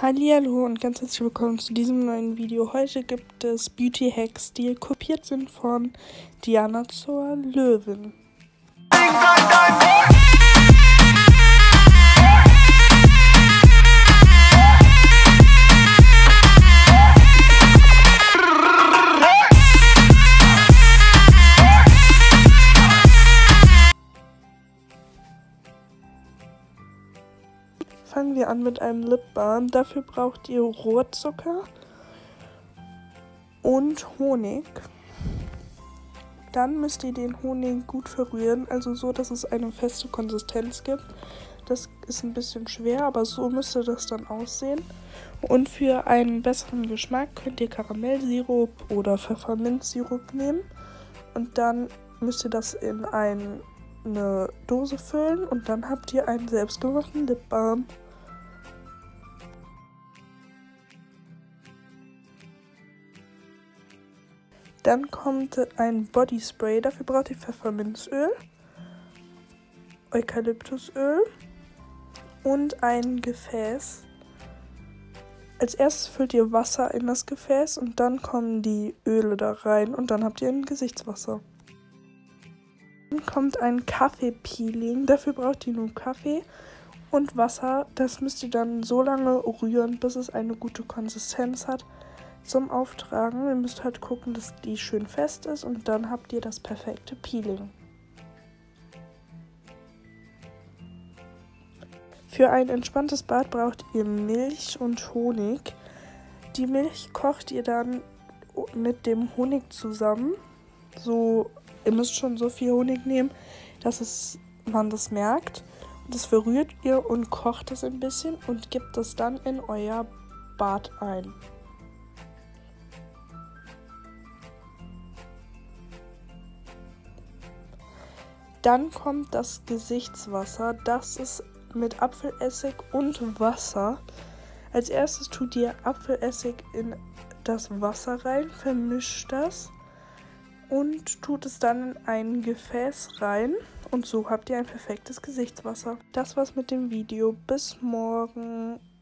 Hallihallo und ganz herzlich willkommen zu diesem neuen Video. Heute gibt es Beauty Hacks, die kopiert sind von Diana zur Löwin. Fangen wir an mit einem Lip Balm. Dafür braucht ihr Rohrzucker und Honig. Dann müsst ihr den Honig gut verrühren, also so, dass es eine feste Konsistenz gibt. Das ist ein bisschen schwer, aber so müsste das dann aussehen. Und für einen besseren Geschmack könnt ihr Karamellsirup oder Pfefferminzsirup nehmen. Und dann müsst ihr das in eine Dose füllen und dann habt ihr einen selbstgemachten Lip Balm. Dann kommt ein Body Spray. Dafür braucht ihr Pfefferminzöl, Eukalyptusöl und ein Gefäß. Als erstes füllt ihr Wasser in das Gefäß und dann kommen die Öle da rein und dann habt ihr ein Gesichtswasser. Dann kommt ein Kaffeepeeling. Dafür braucht ihr nur Kaffee und Wasser. Das müsst ihr dann so lange rühren, bis es eine gute Konsistenz hat zum Auftragen. Ihr müsst halt gucken, dass die schön fest ist und dann habt ihr das perfekte Peeling. Für ein entspanntes Bad braucht ihr Milch und Honig. Die Milch kocht ihr dann mit dem Honig zusammen. Ihr müsst schon so viel Honig nehmen, dass man das merkt. Das verrührt ihr und kocht es ein bisschen und gebt es dann in euer Bad ein. Dann kommt das Gesichtswasser. Das ist mit Apfelessig und Wasser. Als erstes tut ihr Apfelessig in das Wasser rein, vermischt das und tut es dann in ein Gefäß rein. Und so habt ihr ein perfektes Gesichtswasser. Das war's mit dem Video. Bis morgen.